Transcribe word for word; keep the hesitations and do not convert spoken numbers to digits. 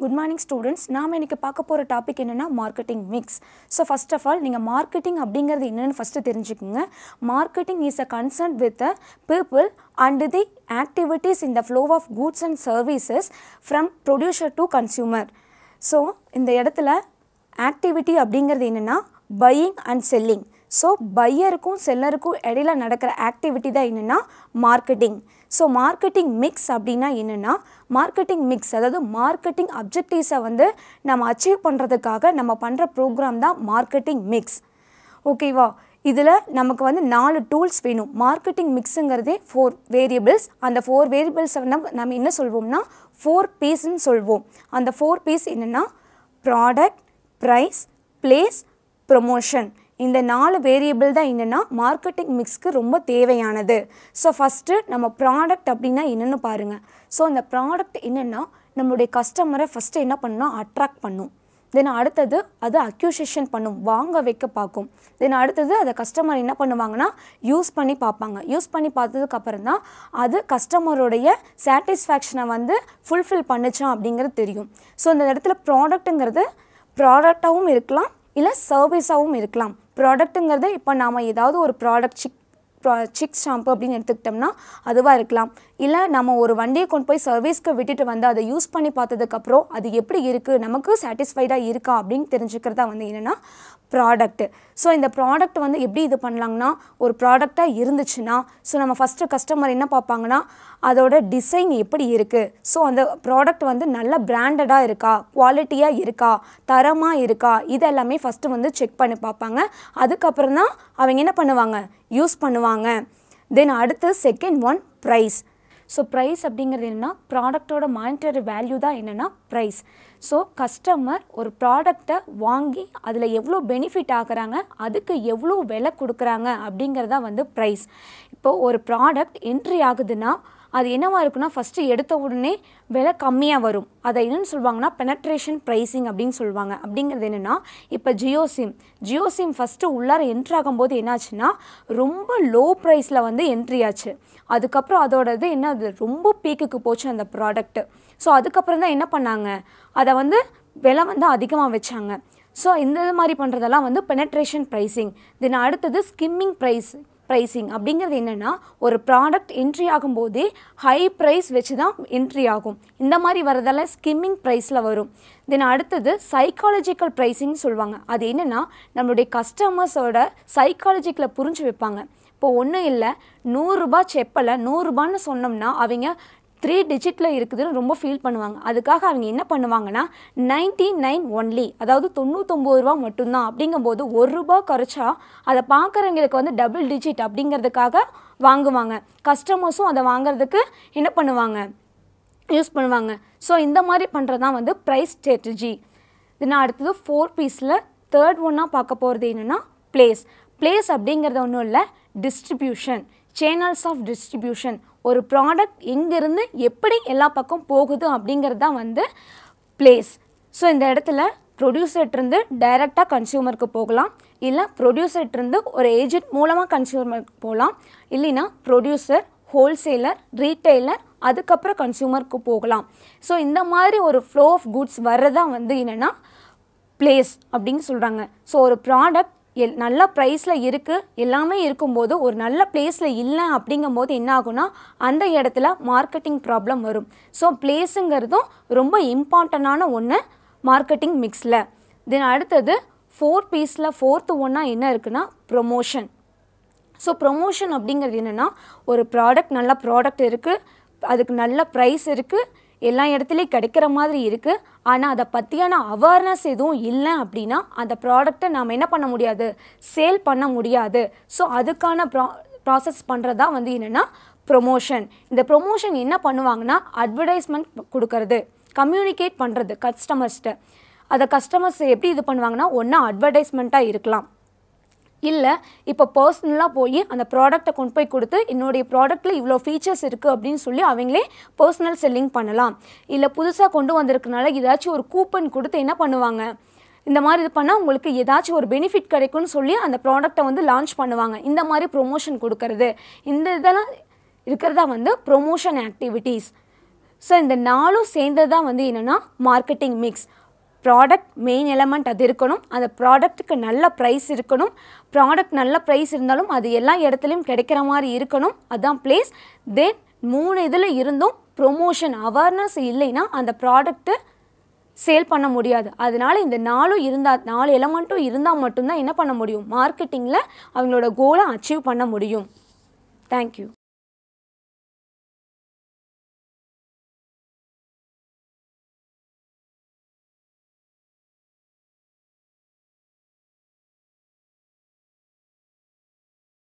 Good morning students. நாம இன்னைக்கு பார்க்க போற டாபிக் என்னன்னா marketing mix. So first of all நீங்க marketing அப்படிங்கிறது என்னன்னு first தெரிஞ்சுக்கங்க. Marketing is a concern with the people and the activities in the flow of goods and services from producer to consumer. So இந்த இடத்துல activity அப்படிங்கிறது என்னன்னா buying and selling. So buyerக்கும் sellerக்கும் இடையில நடக்கிற activity தான் என்னன்னா marketing. So marketing mix அப்படினா என்னன்னா marketing mix அதாவது marketing objectives வந்து நம்ம achieve பண்றதுக்காக நம்ம பண்ற program தான் marketing mix. ஓகேவா? இதுல நமக்கு வந்து நாலு tools வேணும். marketing mixங்கிறதே four variables. அந்த four variables நம்ம என்ன சொல்வோம்னா four P's ன்னு சொல்வோம். அந்த four P's என்னன்னா product, price, place, promotion. இந்த நாலு வேரியபிள் தான் என்னன்னா மார்க்கெட்டிங் மிக்ஸ்க்கு ரொம்ப தேவையானது. ஸோ ஃபஸ்ட்டு நம்ம ப்ராடக்ட் அப்படின்னா என்னென்னு பாருங்கள். ஸோ அந்த ப்ராடக்ட் என்னென்னா நம்மளுடைய கஸ்டமரை ஃபஸ்ட்டு என்ன பண்ணணும், அட்ராக்ட் பண்ணும். தென் அடுத்தது அது அக்யூசிஷன் பண்ணும், வாங்க வைக்க பார்க்கும். தென் அடுத்தது அதை கஸ்டமர் என்ன பண்ணுவாங்கன்னா யூஸ் பண்ணி பார்ப்பாங்க. யூஸ் பண்ணி பார்த்ததுக்கப்புறம் தான் அது கஸ்டமருடைய சாட்டிஸ்ஃபேக்ஷனை வந்து ஃபுல்ஃபில் பண்ணுச்சான் அப்படிங்கிறது தெரியும். ஸோ இந்த இடத்துல ப்ராடக்ட்டுங்கிறது ப்ராடக்டாகவும் இருக்கலாம், இல்லை சர்வீஸாகவும் இருக்கலாம். ப்ராடக்ட்டுங்கிறது இப்போ நாம் ஏதாவது ஒரு ப்ராடக்ட் சிக் சிக் ஷாம்பு அப்படின்னு எடுத்துக்கிட்டோம்னா அதுவாக இருக்கலாம். இல்லை நம்ம ஒரு வண்டியை கொண்டு போய் சர்வீஸ்க்கு விட்டுட்டு வந்து அதை யூஸ் பண்ணி பார்த்ததுக்கப்புறம் அது எப்படி இருக்குது, நமக்கு சாட்டிஸ்ஃபைடாக இருக்கா அப்படின்னு தெரிஞ்சுக்கிறதா வந்து என்னென்னா ப்ராடக்ட்டு. ஸோ இந்த ப்ராடக்ட் வந்து எப்படி இது பண்ணலாங்கன்னா ஒரு ப்ராடக்டாக இருந்துச்சுன்னா ஸோ நம்ம ஃபஸ்ட்டு கஸ்டமர் என்ன பார்ப்பாங்கன்னா அதோட டிசைன் எப்படி இருக்குது, ஸோ அந்த ப்ராடக்ட் வந்து நல்ல பிராண்டடாக இருக்கா, குவாலிட்டியாக இருக்கா, தரமாக இருக்கா, இதெல்லாமே ஃபஸ்ட்டு வந்து செக் பண்ணி பார்ப்பாங்க. அதுக்கப்புறம் தான் அவங்க என்ன பண்ணுவாங்க, யூஸ் பண்ணுவாங்க. தென் அடுத்து second one price. So price அப்படிங்கிறது என்னென்னா ப்ராடக்டோட மானிட்டரி வேல்யூ தான் என்னென்னா ப்ரைஸ். ஸோ கஸ்டமர் ஒரு ப்ராடக்டை வாங்கி அதில் எவ்வளோ பெனிஃபிட் ஆகுறாங்க, அதுக்கு எவ்வளோ விலை கொடுக்குறாங்க அப்படிங்கிறதா வந்து ப்ரைஸ். இப்போது ஒரு ப்ராடக்ட் என்ட்ரி ஆகுதுன்னா அது என்னவாக இருக்குன்னா ஃபஸ்ட்டு எடுத்த உடனே விலை கம்மியாக வரும். அதை என்னென்னு சொல்லுவாங்கன்னா பெனட்ரேஷன் ப்ரைஸிங் அப்படின்னு சொல்லுவாங்க. அப்படிங்கிறது என்னென்னா இப்போ Jio sim Jio sim first உள்ளார என்ட்ரி ஆகும்போது என்னாச்சுன்னா ரொம்ப லோ ப்ரைஸில் வந்து என்ட்ரி ஆச்சு. அதுக்கப்புறம் அதோட இது என்ன, அது ரொம்ப பீக்குக்கு போச்சு அந்த ப்ராடக்ட்டு. ஸோ அதுக்கப்புறம் தான் என்ன பண்ணாங்க, அதை வந்து விலை வந்து அதிகமாக வச்சாங்க. ஸோ இந்த மாதிரி பண்ணுறதெல்லாம் வந்து பெனட்ரேஷன் ப்ரைஸிங். தென் அடுத்தது ஸ்கிம்மிங் ப்ரைஸ் ப்ரைஸிங் அப்படிங்கிறது என்னென்னா ஒரு ப்ராடக்ட் என்ட்ரி ஆகும்போதே ஹை ப்ரைஸ் வச்சு தான் என்ட்ரி ஆகும். இந்த மாதிரி வரதெல்லாம் ஸ்கிம்மிங் ப்ரைஸில் வரும். தென் அடுத்தது சைக்காலஜிக்கல் ப்ரைஸிங் சொல்லுவாங்க. அது என்னென்னா நம்மளுடைய கஸ்டமர்ஸோட சைக்காலஜிக்கலை புரிஞ்சு வைப்பாங்க. இப்போ ஒன்றும் இல்லை, நூறுரூபா செப்பலை நூறுரூபான்னு சொன்னோம்னா அவங்க த்ரீ டிஜிட்டில் இருக்குதுன்னு ரொம்ப ஃபீல் பண்ணுவாங்க. அதுக்காக அவங்க என்ன பண்ணுவாங்கன்னா நைன்டி நைன் ஒன்லி, அதாவது தொண்ணூத்தொம்பது ரூபா மட்டும்தான் அப்படிங்கும்போது ஒரு ரூபா குறைச்சா அதை பார்க்குறவங்களுக்கு வந்து டபுள் டிஜிட் அப்படிங்கிறதுக்காக வாங்குவாங்க. கஸ்டமர்ஸும் அதை வாங்குறதுக்கு என்ன பண்ணுவாங்க, யூஸ் பண்ணுவாங்க. ஸோ இந்த மாதிரி பண்ணுறது தான் வந்து ப்ரைஸ் ஸ்ட்ராட்டஜி. இதுனா அடுத்தது ஃபோர் பீஸில் தேர்ட் ஒன்னாக பார்க்க போகிறது என்னென்னா பிளேஸ். பிளேஸ் அப்படிங்கிறது ஒன்றும் இல்லை, டிஸ்ட்ரிபியூஷன், சேனல்ஸ் ஆஃப் டிஸ்ட்ரிபியூஷன். ஒரு ப்ராடக்ட் எங்கேருந்து எப்படி எல்லா பக்கம் போகுது அப்படிங்கிறது தான் வந்து பிளேஸ். ஸோ இந்த இடத்துல ப்ரொடியூசர்கிட்டருந்து டைரெக்டாக கன்சியூமருக்கு போகலாம், இல்லை ப்ரொடியூசர்கிட்டருந்து ஒரு ஏஜென்ட் மூலமாக கன்சியூமருக்கு போகலாம், இல்லைன்னா ப்ரொடியூசர், ஹோல்சேலர், ரீட்டெய்லர், அதுக்கப்புறம் கன்சியூமருக்கு போகலாம். ஸோ இந்த மாதிரி ஒரு ஃப்ளோ ஆஃப் குட்ஸ் வர்றதான் வந்து என்னென்னா பிளேஸ் அப்படின்னு சொல்கிறாங்க. ஸோ ஒரு ப்ராடக்ட் எல் நல்ல ப்ரைஸில் இருக்குது எல்லாமே இருக்கும்போது ஒரு நல்ல பிளேஸில் இல்லை அப்படிங்கும்போது என்ன ஆகும்னா அந்த இடத்துல மார்க்கெட்டிங் ப்ராப்ளம் வரும். ஸோ பிளேஸுங்கிறதும் ரொம்ப இம்பார்ட்டண்டான ஒன்று மார்க்கெட்டிங் மிக்ஸில். தென் அடுத்தது ஃபோர் பீஸில் ஃபோர்த்து ஒன்னாக என்ன இருக்குன்னா ப்ரொமோஷன். ஸோ ப்ரொமோஷன் அப்படிங்கிறது என்னென்னா ஒரு ப்ராடக்ட் நல்ல ப்ராடக்ட் இருக்குது, அதுக்கு நல்ல ப்ரைஸ் இருக்குது, எல்லா இடத்துலையும் கிடைக்கிற மாதிரி இருக்குது, ஆனால் அதை பற்றியான அவேர்னஸ் எதுவும் இல்லை அப்படின்னா அந்த ப்ராடக்டை நாம் என்ன பண்ண முடியாது, சேல் பண்ண முடியாது. ஸோ அதுக்கான ப்ரா ப்ராசஸ் பண்ணுறதா வந்து என்னென்னா ப்ரொமோஷன். இந்த ப்ரொமோஷன் என்ன பண்ணுவாங்கன்னா அட்வர்டைஸ்மெண்ட் கொடுக்கறது, கம்யூனிகேட் பண்ணுறது கஸ்டமர்ஸ்கிட்ட. அதை கஸ்டமர்ஸ் எப்படி இது பண்ணுவாங்கன்னா ஒன்றா அட்வர்டைஸ்மெண்ட்டாக இருக்கலாம், இல்லை இப்போ பர்சனலாக போய் அந்த ப்ராடக்டை கொண்டு போய் கொடுத்து என்னுடைய ப்ராடக்ட்டில் இவ்வளோ ஃபீச்சர்ஸ் இருக்குது அப்படின்னு சொல்லி அவங்களே பர்சனல் செல்லிங் பண்ணலாம். இல்லை புதுசாக கொண்டு வந்திருக்கனால ஏதாச்சும் ஒரு கூப்பன் கொடுத்து என்ன பண்ணுவாங்க, இந்த மாதிரி இது பண்ணால் உங்களுக்கு ஏதாச்சும் ஒரு பெனிஃபிட் கிடைக்கும்னு சொல்லி அந்த ப்ராடக்டை வந்து லான்ச் பண்ணுவாங்க. இந்த மாதிரி ப்ரொமோஷன் கொடுக்கறது, இந்த இதெல்லாம் இருக்கிறதா வந்து ப்ரொமோஷன் ஆக்டிவிட்டீஸ். ஸோ இந்த நாலும் சேர்ந்தது தான் வந்து என்னென்னா marketing mix. Product main element அது இருக்கணும், அந்த ப்ராடக்ட்டுக்கு நல்ல ப்ரைஸ் இருக்கணும், ப்ராடக்ட் நல்ல ப்ரைஸ் இருந்தாலும் அது எல்லா இடத்துலையும் கிடைக்கிற மாதிரி இருக்கணும், அதுதான் பிளேஸ். தென் மூணு இதில் இருந்தும் ப்ரொமோஷன் அவேர்னஸ் இல்லைன்னா அந்த ப்ராடக்ட்டு சேல் பண்ண முடியாது. அதனால இந்த நாலும் இருந்தால் நாலு எலமெண்ட்டும் இருந்தால் மட்டும்தான் என்ன பண்ண முடியும், மார்க்கெட்டிங்கில் அவங்களோட கோலை அச்சீவ் பண்ண முடியும். தேங்க்யூ.